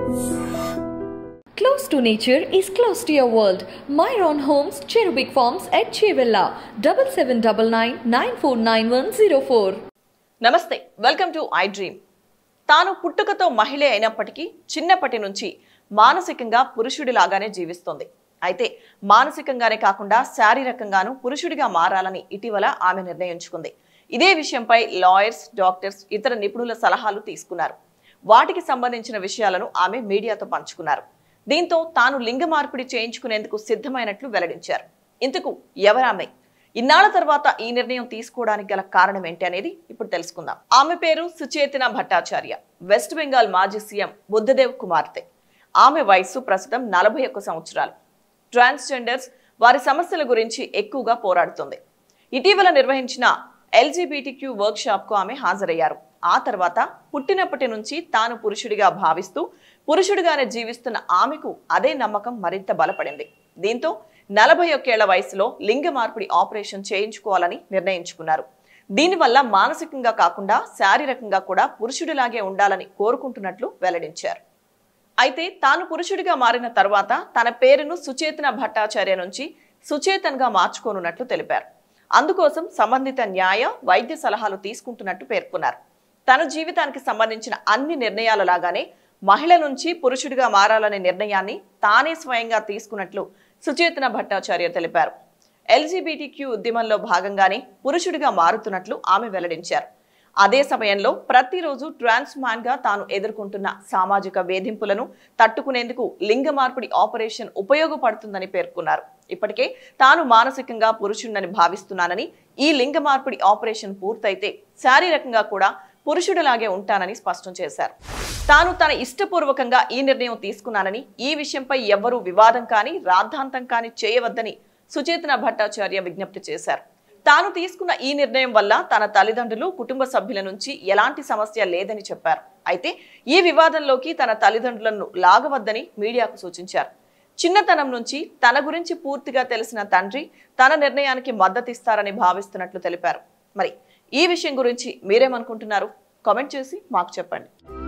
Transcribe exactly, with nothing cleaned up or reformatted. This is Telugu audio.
Close to nature is close to your world. Myron Homes, Cherubic Farms at Chevilla, seven seven nine nine, nine four nine one zero four. నమస్తే, వెల్కమ్ టు ఐ డ్రీమ్. తాను పుట్టుకతో మహిళే అయినప్పటికీ చిన్నప్పటి నుంచి మానసికంగా పురుషుడిలాగానే జీవిస్తోంది. అయితే మానసికంగానే కాకుండా శారీరకంగానూ పురుషుడిగా మారాలని ఇటీవల ఆమె నిర్ణయించుకుంది. ఇదే విషయంపై లాయర్స్, డాక్టర్స్, ఇతర నిపుణుల సలహాలు తీసుకున్నారు. వాటికి సంబంధించిన విషయాలను ఆమె మీడియాతో పంచుకున్నారు. దీంతో తాను లింగ మార్పిడి చేయించుకునేందుకు సిద్ధమైనట్లు వెల్లడించారు. ఇంతకు ఎవరామె, ఇన్నాళ్ల తర్వాత ఈ నిర్ణయం తీసుకోవడానికి గల కారణం ఏంటి అనేది ఇప్పుడు తెలుసుకుందాం. ఆమె పేరు సుచేతన భట్టాచార్య. వెస్ట్ బెంగాల్ మాజీ సీఎం బుద్ధదేవ్ కుమార్తె. ఆమె వయస్సు ప్రస్తుతం నలభై ఒక్క సంవత్సరాలు. ట్రాన్స్జెండర్స్, వారి సమస్యల గురించి ఎక్కువగా పోరాడుతుంది. ఇటీవల నిర్వహించిన ఎల్జీబీటీక్యూ వర్క్ షాప్ కు ఆమె హాజరయ్యారు. ఆ తర్వాత పుట్టినప్పటి నుంచి తాను పురుషుడిగా భావిస్తూ పురుషుడిగానే జీవిస్తున్న ఆమెకు అదే నమ్మకం మరింత బలపడింది. దీంతో నలభై ఒక్కేళ్ల వయసులో లింగ మార్పిడి ఆపరేషన్ చేయించుకోవాలని నిర్ణయించుకున్నారు. దీనివల్ల మానసికంగా కాకుండా శారీరకంగా కూడా పురుషుడిలాగే ఉండాలని కోరుకుంటున్నట్లు వెల్లడించారు. అయితే తాను పురుషుడిగా మారిన తర్వాత తన పేరును సుచేతన భట్టాచార్య నుంచి సుచేతన్ గా మార్చుకోనున్నట్లు తెలిపారు. అందుకోసం సంబంధిత న్యాయ, వైద్య సలహాలు తీసుకుంటున్నట్టు పేర్కొన్నారు. తన జీవితానికి సంబంధించిన అన్ని నిర్ణయాల లాగానే మహిళ నుంచి పురుషుడిగా మారాలనే నిర్ణయాన్ని తానే స్వయంగా తీసుకున్నట్లు సుచేతన భట్టాచార్య తెలిపారు. ఎల్జీబీటీక్యూ ఉద్యమంలో భాగంగానే పురుషుడిగా మారుతున్నట్లు ఆమె వెల్లడించారు. అదే సమయంలో ప్రతిరోజు ట్రాన్స్ మ్యాన్ గా తాను ఎదుర్కొంటున్న సామాజిక వేధింపులను తట్టుకునేందుకు లింగ మార్పిడి ఆపరేషన్ ఉపయోగపడుతుందని పేర్కొన్నారు. ఇప్పటికే తాను మానసికంగా పురుషుడిని భావిస్తున్నానని, ఈ లింగ మార్పిడి ఆపరేషన్ పూర్తయితే శారీరకంగా కూడా పురుషుడిలాగే ఉంటానని స్పష్టం చేశారు. తాను తన ఇష్టపూర్వకంగా ఈ నిర్ణయం తీసుకున్నానని, ఈ విషయంపై ఎవ్వరూ వివాదం కానీ రాద్ధాంతం కానీ చేయవద్దని సుచేతన భట్టాచార్య విజ్ఞప్తి చేశారు. తాను తీసుకున్న ఈ నిర్ణయం వల్ల తన తల్లిదండ్రులు, కుటుంబ సభ్యుల నుంచి ఎలాంటి సమస్య లేదని చెప్పారు. అయితే ఈ వివాదంలోకి తన తల్లిదండ్రులను లాగవద్దని మీడియాకు సూచించారు. చిన్నతనం నుంచి తన గురించి పూర్తిగా తెలిసిన తండ్రి తన నిర్ణయానికి మద్దతిస్తారని భావిస్తున్నట్లు తెలిపారు. మరి ఈ విషయం గురించి మీరేమనుకుంటున్నారు? కామెంట్ చేసి మాకు చెప్పండి.